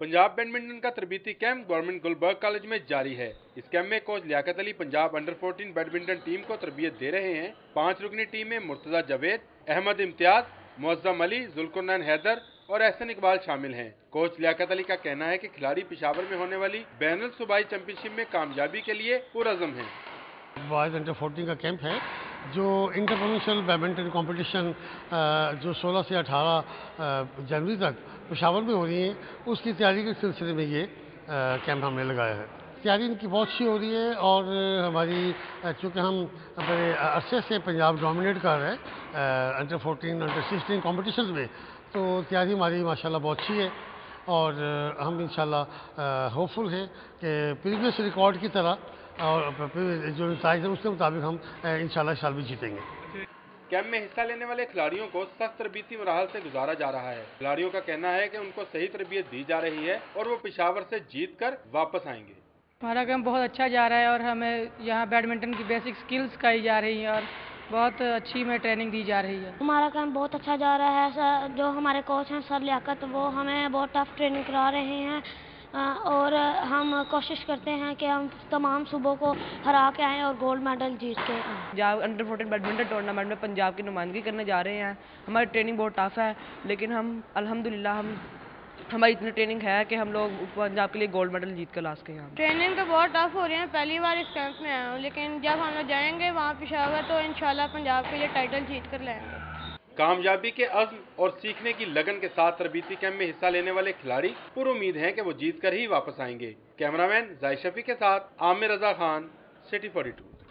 Punjab badminton का तरबीती camp government Gulberg college में जारी है। इस कैंप में coach Liaquat Ali Punjab under 14 badminton team को तरबियत दे रहे हैं। 5 रुकनी टीम में मुर्तजा जावेद, अहमद इम्तियाज, मुअज्जम अली, जुल्कुरनैन हैदर और एहसन इकबाल शामिल हैं। कोच लियाकत अली का कहना है कि खिलाड़ी पेशावर में होने वाली बैनुल सूबाई चैंपियनशिप में कामयाबी के लिए पुरअज़्म हैं। बॉयज़ अंडर 14 का कैंप है जो इंटरनेशनल बैडमिंटन कंपटीशन जो 16 से 18 जनवरी तक पेशावर में हो रही है, उसकी तैयारी के सिलसिले में ये कैंप हमने लगाया है। तैयारी इनकी बहुत अच्छी हो रही है और हमारी चूँकि हम बड़े अरसे से पंजाब डोमिनेट कर रहे हैं अंडर 14 अंडर 16 कॉम्पिटिशन में, तो तैयारी हमारी माशाल्लाह बहुत अच्छी है और हम इंशाल्लाह होपफुल हैं कि प्रीवियस रिकॉर्ड की तरह और जो नताइज है उसके मुताबिक हम इंशाल्लाह इस साल भी जीतेंगे। कैंप में हिस्सा लेने वाले खिलाड़ियों को सख्त तरबीती मराहल से गुजारा जा रहा है। खिलाड़ियों का कहना है कि उनको सही तरबियत दी जा रही है और वो पेशावर से जीत कर वापस आएंगे। हमारा कैंप बहुत अच्छा जा रहा है और हमें यहाँ बैडमिंटन की बेसिक स्किल्स सिखाई जा रही है और बहुत अच्छी में ट्रेनिंग दी जा रही है। हमारा कैंप बहुत अच्छा जा रहा है। जो हमारे कोच हैं सर लियाकत, वो हमें बहुत टफ ट्रेनिंग करा रहे हैं और हम कोशिश करते हैं कि हम तमाम सूबों को हरा के आएँ और गोल्ड मेडल जीत के आएँ। पंजाब अंडर 14 बैडमिंटन टूर्नामेंट में पंजाब की नुमाइंदगी करने जा रहे हैं। हमारी ट्रेनिंग बहुत टफ है, लेकिन हम अल्हम्दुलिल्लाह हमारी इतनी ट्रेनिंग है कि हम लोग पंजाब के लिए गोल्ड मेडल जीत कर ला सके। यहाँ ट्रेनिंग तो बहुत टफ हो रही है, पहली बार इस कैंप में आया हूँ, लेकिन जब हम लोग जाएंगे वहाँ पेशावर तो इंशाल्लाह पंजाब के लिए टाइटल जीत कर लाएंगे। कामयाबी के अज़्म और सीखने की लगन के साथ तरबीती कैंप में हिस्सा लेने वाले खिलाड़ी पूरी उम्मीद हैं कि वो जीत कर ही वापस आएंगे। कैमरामैन जाहिद शफी के साथ आमिर रजा खान, सिटी 42।